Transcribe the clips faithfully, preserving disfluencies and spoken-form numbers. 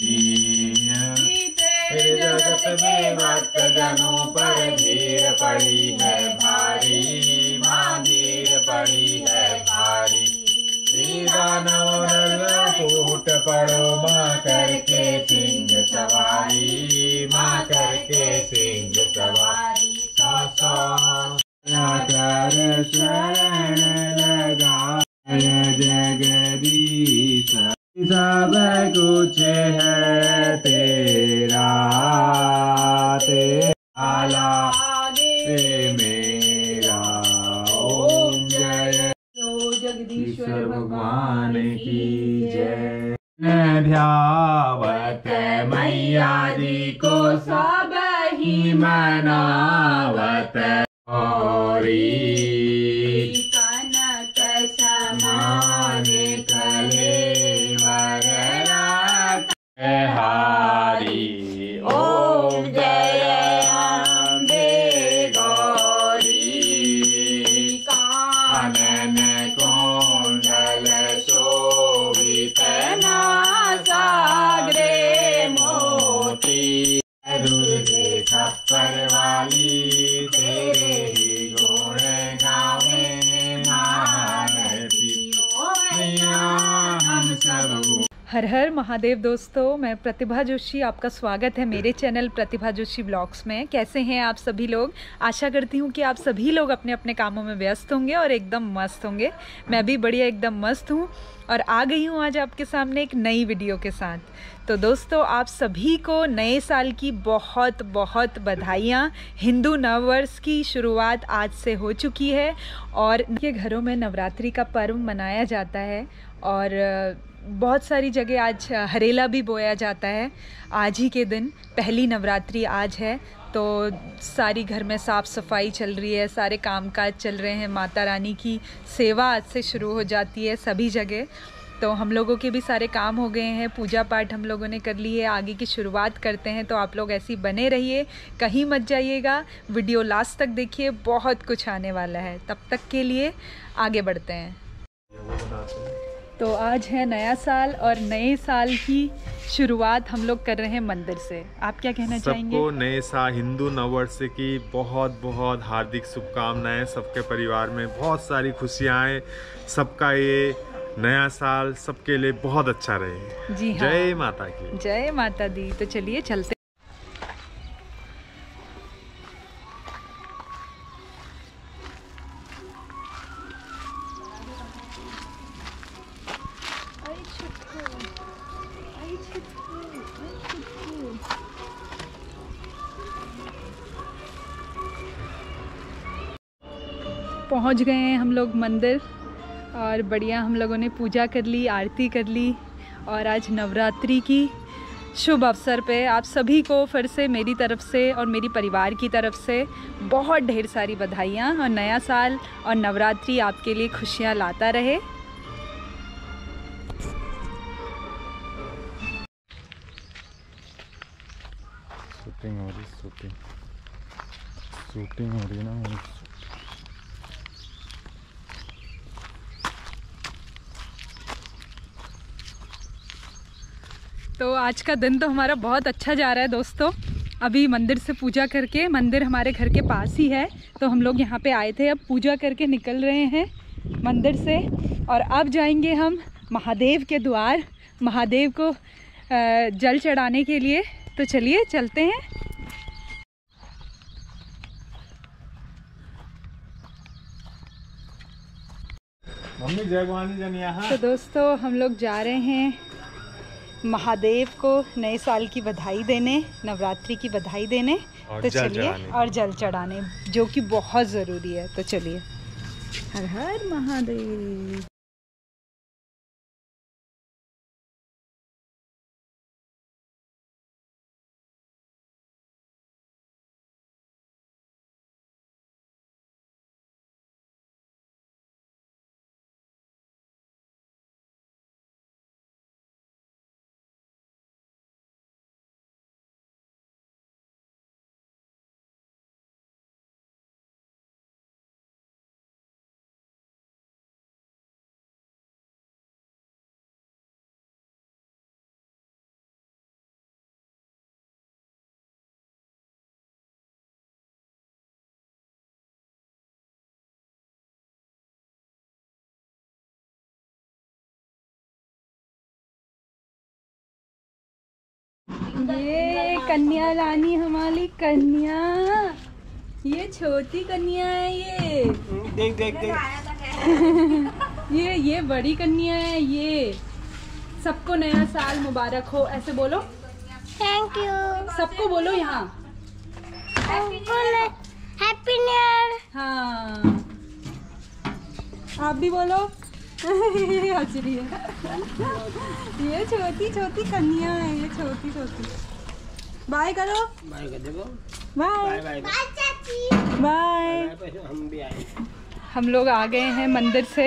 जगत में भक्त जनों पर भीड़ पड़ी है भारी, माँ भीड़ पड़ी है भारी। दानव नर फूट पड़ो माँ करके सिंह सवारी, माँ करके सिंह सवारी। सौ सौ कर शरण लगा जगदीश, सब कुछ है तेरा, तेरा ते मेरा। ओम जय जगदीश्वर भगवान की जय। ध्यावत मैया जी को सब ही मनावत, औरी कनक समान कलेवर हारी। ओम जय अम्बे गौरी, कानन कुंडल शोभित नासाग्रे मोती। दुर्गे छप्पर वाली तेरे ही गुण गावे भारती। ओ मैया हम सब। हर हर महादेव दोस्तों, मैं प्रतिभा जोशी, आपका स्वागत है मेरे चैनल प्रतिभा जोशी ब्लॉग्स में। कैसे हैं आप सभी लोग? आशा करती हूँ कि आप सभी लोग अपने अपने कामों में व्यस्त होंगे और एकदम मस्त होंगे। मैं भी बढ़िया एकदम मस्त हूँ और आ गई हूँ आज आपके सामने एक नई वीडियो के साथ। तो दोस्तों, आप सभी को नए साल की बहुत बहुत बधाइयाँ। हिंदू नववर्ष की शुरुआत आज से हो चुकी है और इनके घरों में नवरात्रि का पर्व मनाया जाता है और बहुत सारी जगह आज हरेला भी बोया जाता है। आज ही के दिन पहली नवरात्रि आज है, तो सारी घर में साफ़ सफाई चल रही है, सारे कामकाज चल रहे हैं। माता रानी की सेवा आज से शुरू हो जाती है सभी जगह। तो हम लोगों के भी सारे काम हो गए हैं, पूजा पाठ हम लोगों ने कर ली है। आगे की शुरुआत करते हैं, तो आप लोग ऐसे बने रहिए, कहीं मत जाइएगा, वीडियो लास्ट तक देखिए, बहुत कुछ आने वाला है। तब तक के लिए आगे बढ़ते हैं। तो आज है नया साल और नए साल की शुरुआत हम लोग कर रहे हैं मंदिर से। आप क्या कहना चाहेंगे? सबको नए साल हिंदू नववर्ष की बहुत बहुत हार्दिक शुभकामनाएं। सबके परिवार में बहुत सारी खुशियाँ आए, सबका ये नया साल सबके लिए बहुत अच्छा रहे। जी हाँ, जय माता की जय माता दी। तो चलिए चलते। पहुंच गए हैं हम लोग मंदिर और बढ़िया हम लोगों ने पूजा कर ली, आरती कर ली। और आज नवरात्रि की शुभ अवसर पे आप सभी को फिर से मेरी तरफ से और मेरी परिवार की तरफ से बहुत ढेर सारी बधाइयाँ। और नया साल और नवरात्रि आपके लिए खुशियाँ लाता रहे। शूटिंग हो रही शूटिंग शूटिंग हो रही ना। तो आज का दिन तो हमारा बहुत अच्छा जा रहा है दोस्तों। अभी मंदिर से पूजा करके, मंदिर हमारे घर के पास ही है, तो हम लोग यहाँ पे आए थे। अब पूजा करके निकल रहे हैं मंदिर से और अब जाएंगे हम महादेव के द्वार, महादेव को जल चढ़ाने के लिए। तो चलिए चलते हैं। मम्मी जय भवानी जन यहाँ। तो दोस्तों, हम लोग जा रहे हैं महादेव को नए साल की बधाई देने, नवरात्रि की बधाई देने। तो चलिए, और जल चढ़ाने, जो कि बहुत ज़रूरी है। तो चलिए, हर हर महादेव। ये कन्या रानी हमारी कन्या, ये छोटी कन्या है ये। देख देख देख ये ये बड़ी कन्या है ये। सबको नया साल मुबारक हो, ऐसे बोलो। Thank you. सबको बोलो यहाँ। Happy new year. हाँ आप भी बोलो। हंस रही है। ये छोटी छोटी कन्या है, ये छोटी छोटी। बाय करो। बाय कर देखो। बाय बाय बाय चाची। बाय। हम भी आए। हम लोग आ गए हैं मंदिर से,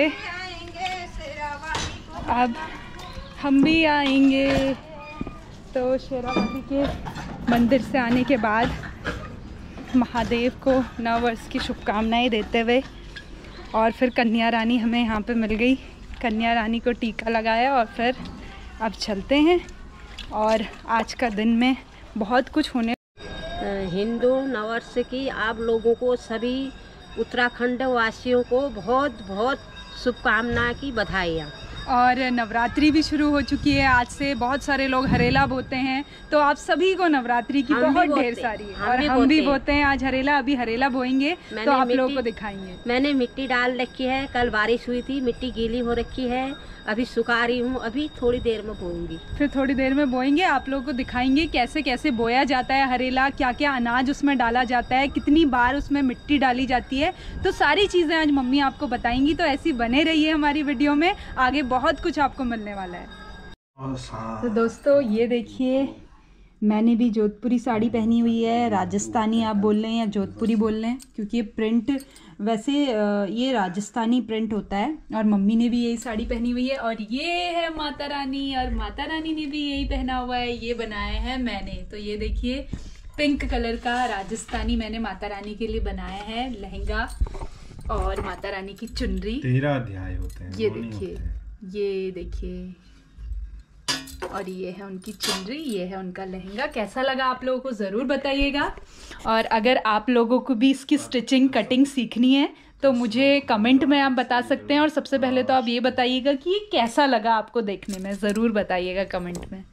अब हम भी आएंगे। तो शेरावाली के मंदिर से आने के बाद महादेव को नव वर्ष की शुभकामनाएं देते हुए और फिर कन्या रानी हमें यहाँ पे मिल गई। कन्या रानी को टीका लगाया और फिर अब चलते हैं। और आज का दिन में बहुत कुछ होने। हिंदू नववर्ष की आप लोगों को, सभी उत्तराखंड वासियों को बहुत बहुत शुभकामनाएं की बधाइयाँ। और नवरात्रि भी शुरू हो चुकी है आज से। बहुत सारे लोग हरेला बोते हैं, तो आप सभी को नवरात्रि की हम बहुत भी ढेर बोते- सारी। हम और भी हम भी बोते बोते हैं आज हरेला। अभी हरेला बोएंगे तो मैंने आप लोगों मिट्टी- को दिखाएंगे। मैंने मिट्टी डाल रखी है, कल बारिश हुई थी, मिट्टी गीली हो रखी है, अभी सुखा रही हूँ, अभी थोड़ी देर में बोऊंगी। फिर थोड़ी देर में बोएंगे, आप लोगों को दिखाएंगे कैसे कैसे बोया जाता है हरेला, क्या क्या अनाज उसमें डाला जाता है, कितनी बार उसमें मिट्टी डाली जाती है। तो सारी चीज़ें आज मम्मी आपको बताएंगी। तो ऐसी बने रहिए हमारी वीडियो में, आगे बहुत कुछ आपको मिलने वाला है। तो दोस्तों ये देखिए, मैंने भी जोधपुरी साड़ी पहनी हुई है। राजस्थानी आप बोल रहे हैं या जोधपुरी बोल रहे हैं, क्योंकि ये प्रिंट वैसे ये राजस्थानी प्रिंट होता है। और मम्मी ने भी यही साड़ी पहनी हुई है। और ये है माता रानी, और माता रानी ने भी यही पहना हुआ है। ये बनाया है मैंने। तो ये देखिए पिंक कलर का राजस्थानी मैंने माता रानी के लिए बनाया है लहंगा, और माता रानी की चुनरी। तेरह अध्याय होते हैं। ये दो नहीं देखिए, होते। ये देखिए, और ये है उनकी चुनरी, ये है उनका लहंगा। कैसा लगा आप लोगों को ज़रूर बताइएगा। और अगर आप लोगों को भी इसकी स्टिचिंग कटिंग सीखनी है तो मुझे कमेंट में आप बता सकते हैं। और सबसे पहले तो आप ये बताइएगा कि ये कैसा लगा आपको देखने में, ज़रूर बताइएगा कमेंट में।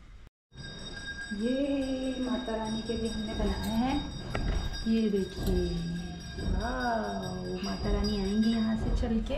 ये माता रानी के लिए हमने बनाया है। ये देखिए, वाह, माता रानी आएंगी यहाँ से चल के।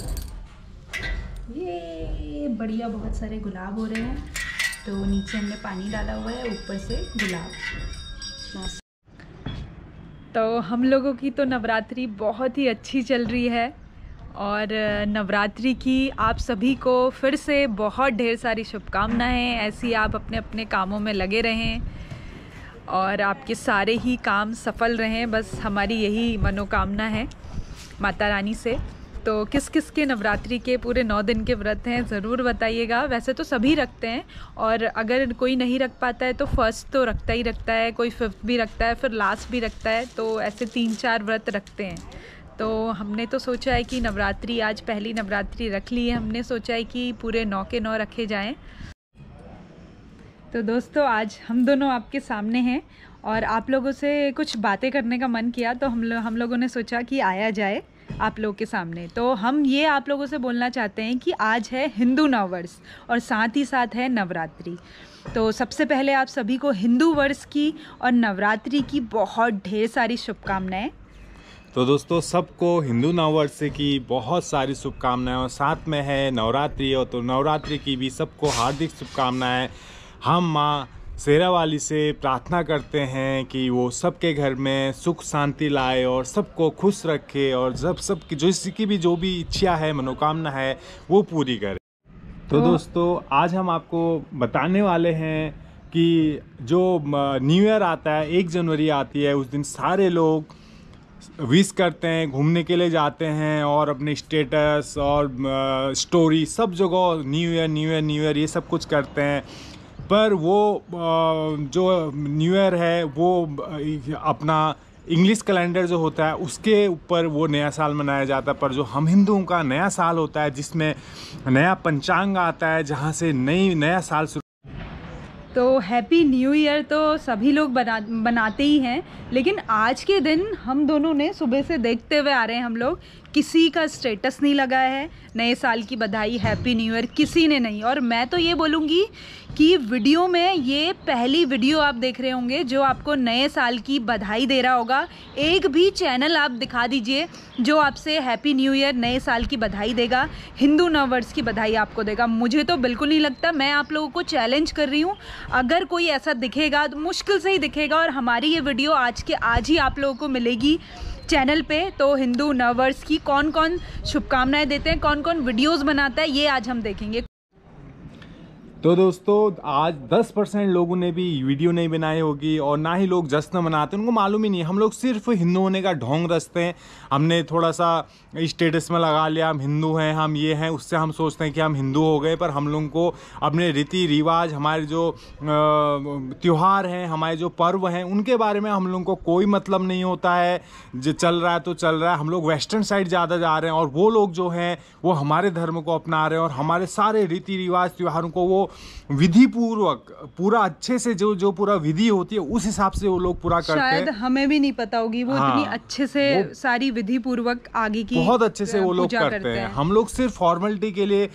ये बढ़िया, बहुत सारे गुलाब हो रहे हैं। तो नीचे हमने पानी डाला हुआ है, ऊपर से गुलाब। तो हम लोगों की तो नवरात्रि बहुत ही अच्छी चल रही है। और नवरात्रि की आप सभी को फिर से बहुत ढेर सारी शुभकामनाएं। ऐसी आप अपने अपने कामों में लगे रहें और आपके सारे ही काम सफल रहें, बस हमारी यही मनोकामना है माता रानी से। तो किस किस के नवरात्रि के पूरे नौ दिन के व्रत हैं ज़रूर बताइएगा। वैसे तो सभी रखते हैं, और अगर कोई नहीं रख पाता है तो फर्स्ट तो रखता ही रखता है, कोई फिफ्थ भी रखता है, फिर लास्ट भी रखता है। तो ऐसे तीन चार व्रत रखते हैं। तो हमने तो सोचा है कि नवरात्रि, आज पहली नवरात्रि रख ली है, हमने सोचा है कि पूरे नौ के नौ रखे जाएं। तो दोस्तों आज हम दोनों आपके सामने हैं और आप लोगों से कुछ बातें करने का मन किया, तो हम लो, हम लोगों ने सोचा कि आया जाए आप लोगों के सामने। तो हम ये आप लोगों से बोलना चाहते हैं कि आज है हिंदू नव वर्ष और साथ ही साथ है नवरात्रि। तो सबसे पहले आप सभी को हिंदू वर्ष की और नवरात्रि की बहुत ढेर सारी शुभकामनाएं। तो दोस्तों सबको हिंदू नववर्ष की बहुत सारी शुभकामनाएं, और साथ में है नवरात्रि, और तो नवरात्रि की भी सबको हार्दिक शुभकामनाएं। हम माँ शेरावाली से प्रार्थना करते हैं कि वो सबके घर में सुख शांति लाए और सबको खुश रखे, और जब सबकी जो किसी भी जो भी इच्छा है, मनोकामना है, वो पूरी करे। तो दोस्तों आज हम आपको बताने वाले हैं कि जो न्यू ईयर आता है, एक जनवरी आती है, उस दिन सारे लोग विश करते हैं, घूमने के लिए जाते हैं और अपने स्टेटस और स्टोरी सब जगह new year new year new year ये सब कुछ करते हैं। पर वो जो न्यू ईयर है वो अपना इंग्लिश कैलेंडर जो होता है उसके ऊपर वो नया साल मनाया जाता है। पर जो हम हिंदुओं का नया साल होता है जिसमें नया पंचांग आता है, जहाँ से नई नया साल शुरू। तो हैप्पी न्यू ईयर तो सभी लोग बना बनाते ही हैं, लेकिन आज के दिन हम दोनों ने सुबह से देखते हुए आ रहे हैं हम लोग किसी का स्टेटस नहीं लगा है नए साल की बधाई, हैप्पी न्यू ईयर, किसी ने नहीं। और मैं तो ये बोलूँगी कि वीडियो में ये पहली वीडियो आप देख रहे होंगे जो आपको नए साल की बधाई दे रहा होगा। एक भी चैनल आप दिखा दीजिए जो आपसे हैप्पी न्यू ईयर, नए साल की बधाई देगा, हिंदू नववर्ष की बधाई आपको देगा। मुझे तो बिल्कुल नहीं लगता। मैं आप लोगों को चैलेंज कर रही हूँ, अगर कोई ऐसा दिखेगा तो मुश्किल से ही दिखेगा, और हमारी ये वीडियो आज के आज ही आप लोगों को मिलेगी चैनल पे। तो हिंदू नववर्ष की कौन कौन शुभकामनाएं देते हैं, कौन कौन वीडियोस बनाता है, ये आज हम देखेंगे। तो दोस्तों आज दस परसेंट लोगों ने भी वीडियो नहीं बनाई होगी और ना ही लोग जश्न मनाते, उनको मालूम ही नहीं। हम लोग सिर्फ हिंदू होने का ढोंग रचते हैं। हमने थोड़ा सा स्टेटस में लगा लिया हम हिंदू हैं, हम ये हैं, उससे हम सोचते हैं कि हम हिंदू हो गए। पर हम लोगों को अपने रीति रिवाज, हमारे जो त्यौहार हैं, हमारे जो पर्व हैं, उनके बारे में हम लोगों को कोई मतलब नहीं होता है। जो चल रहा है तो चल रहा है। हम लोग वेस्टर्न साइड ज़्यादा जा रहे हैं और वो लोग जो हैं वो हमारे धर्म को अपना रहे हैं और हमारे सारे रीति रिवाज त्योहारों को वो विधि पूर्वक पूरा अच्छे से जो जो पूरा विधि होती है उस हिसाब से वो लोग पूरा करते हैं। शायद हमें भी नहीं पता होगी वो हाँ, इतनी अच्छे से सारी विधि पूर्वक आगे की बहुत अच्छे से वो लोग करते, करते हैं। हैं। हम लोग सिर्फ फॉर्मेलिटी के लिए,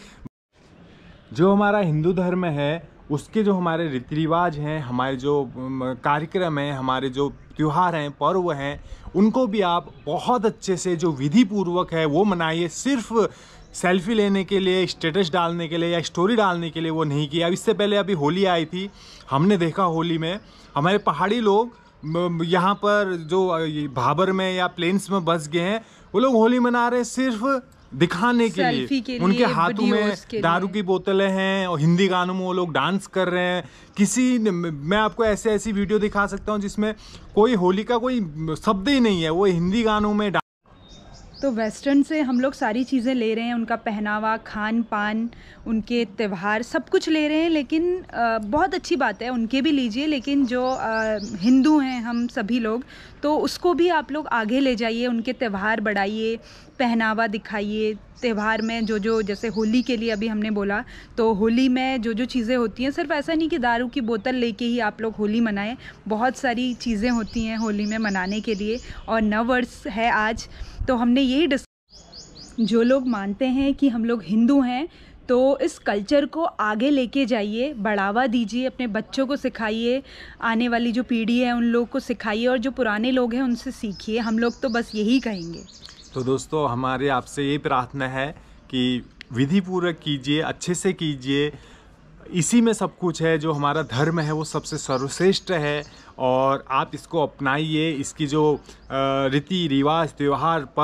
जो हमारा हिंदू धर्म है उसके जो हमारे रीति रिवाज हैं, हमारे जो कार्यक्रम हैं, हमारे जो त्योहार हैं, पर्व हैं, उनको भी आप बहुत अच्छे से जो विधि पूर्वक है वो मनाइए। सिर्फ सेल्फी लेने के लिए, स्टेटस डालने के लिए या स्टोरी डालने के लिए वो नहीं किया। अब इससे पहले अभी होली आई थी, हमने देखा होली में हमारे पहाड़ी लोग यहाँ पर जो भाबर में या प्लेन्स में बस गए हैं, वो लोग होली मना रहे हैं सिर्फ दिखाने के लिए, के लिए उनके हाथों में दारू की बोतलें हैं और हिंदी गानों में वो लोग डांस कर रहे हैं। किसी मैं आपको ऐसे ऐसी वीडियो दिखा सकता हूँ जिसमें कोई होली का कोई शब्द ही नहीं है, वो हिंदी गानों में। तो वेस्टर्न से हम लोग सारी चीज़ें ले रहे हैं, उनका पहनावा, खान पान, उनके त्यौहार, सब कुछ ले रहे हैं। लेकिन आ, बहुत अच्छी बात है, उनके भी लीजिए, लेकिन जो आ, हिंदू हैं हम सभी लोग, तो उसको भी आप लोग आगे ले जाइए, उनके त्यौहार बढ़ाइए, पहनावा दिखाइए। त्यौहार में जो जो, जैसे होली के लिए अभी हमने बोला, तो होली में जो जो चीज़ें होती हैं, सिर्फ ऐसा नहीं कि दारू की बोतल लेके ही आप लोग होली मनाएं। बहुत सारी चीज़ें होती हैं होली में मनाने के लिए। और नववर्ष है आज, तो हमने यही डिस जो लोग मानते हैं कि हम लोग हिंदू हैं, तो इस कल्चर को आगे लेके जाइए, बढ़ावा दीजिए, अपने बच्चों को सिखाइए, आने वाली जो पीढ़ी है उन लोग को सिखाइए, और जो पुराने लोग हैं उनसे सीखिए। हम लोग तो बस यही कहेंगे। तो दोस्तों हमारे आपसे यही प्रार्थना है कि विधि पूर्वक कीजिए, अच्छे से कीजिए। इसी में सब कुछ है, जो हमारा धर्म है वो सबसे सर्वश्रेष्ठ है और आप इसको अपनाइए। इसकी जो रीति रिवाज, त्यौहार पर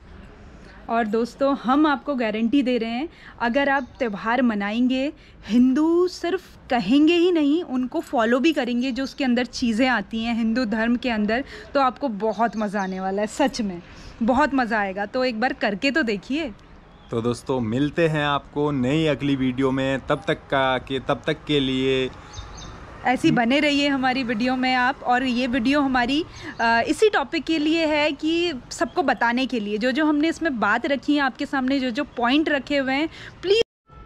और दोस्तों हम आपको गारंटी दे रहे हैं, अगर आप त्यौहार मनाएंगे, हिंदू सिर्फ कहेंगे ही नहीं, उनको फॉलो भी करेंगे, जो उसके अंदर चीज़ें आती हैं हिंदू धर्म के अंदर, तो आपको बहुत मज़ा आने वाला है। सच में बहुत मज़ा आएगा, तो एक बार करके तो देखिए। तो दोस्तों मिलते हैं आपको नई अगली वीडियो में। तब तक का के तब तक के लिए ऐसी बने रहिए हमारी वीडियो में आप। और ये वीडियो हमारी आ, इसी टॉपिक के लिए है कि सबको बताने के लिए, जो जो हमने इसमें बात रखी है आपके सामने, जो जो पॉइंट रखे हुए हैं, प्लीज़।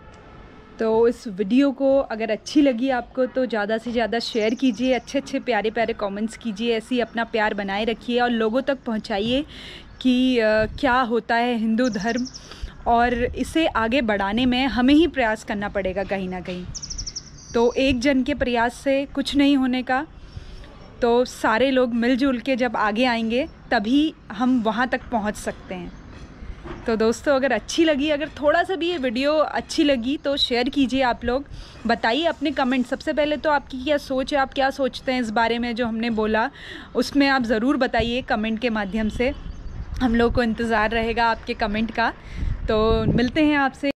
तो इस वीडियो को अगर अच्छी लगी आपको तो ज़्यादा से ज़्यादा शेयर कीजिए, अच्छे अच्छे प्यारे प्यारे कमेंट्स कीजिए, ऐसे ही अपना प्यार बनाए रखिए और लोगों तक पहुंचाइए कि आ, क्या होता है हिंदू धर्म, और इसे आगे बढ़ाने में हमें ही प्रयास करना पड़ेगा कहीं ना कहीं। तो एक जन के प्रयास से कुछ नहीं होने का, तो सारे लोग मिलजुल के जब आगे आएंगे तभी हम वहाँ तक पहुँच सकते हैं। तो दोस्तों अगर अच्छी लगी, अगर थोड़ा सा भी ये वीडियो अच्छी लगी तो शेयर कीजिए। आप लोग बताइए अपने कमेंट। सबसे पहले तो आपकी क्या सोच है, आप क्या सोचते हैं इस बारे में जो हमने बोला, उसमें आप ज़रूर बताइए कमेंट के माध्यम से। हम लोग को इंतज़ार रहेगा आपके कमेंट का। तो मिलते हैं आपसे।